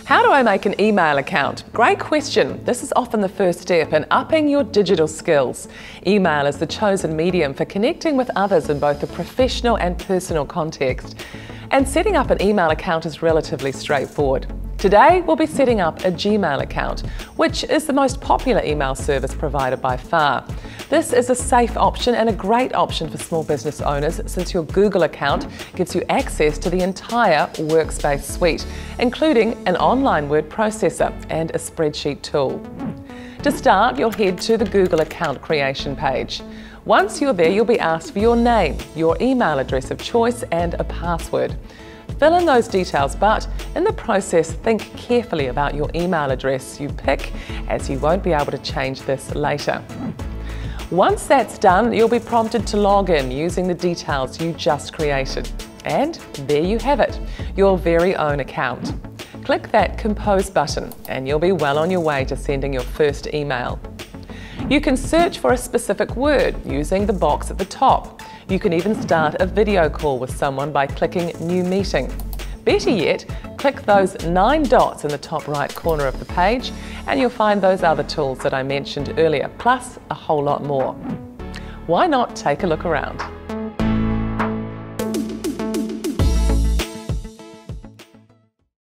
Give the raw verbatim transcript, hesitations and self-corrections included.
How do I make an email account? Great question. This is often the first step in upping your digital skills. Email is the chosen medium for connecting with others in both a professional and personal context. And setting up an email account is relatively straightforward. Today, we'll be setting up a Gmail account, which is the most popular email service provider by far. This is a safe option and a great option for small business owners, since your Google account gives you access to the entire Workspace suite, including an online word processor and a spreadsheet tool. To start, you'll head to the Google account creation page. Once you're there, you'll be asked for your name, your email address of choice, and a password. Fill in those details, but in the process, think carefully about your email address you pick, as you won't be able to change this later. Once that's done, you'll be prompted to log in using the details you just created. And there you have it, your very own account. Click that Compose button and you'll be well on your way to sending your first email. You can search for a specific word using the box at the top. You can even start a video call with someone by clicking New Meeting. Better yet, click those nine dots in the top right corner of the page and you'll find those other tools that I mentioned earlier, plus a whole lot more. Why not take a look around?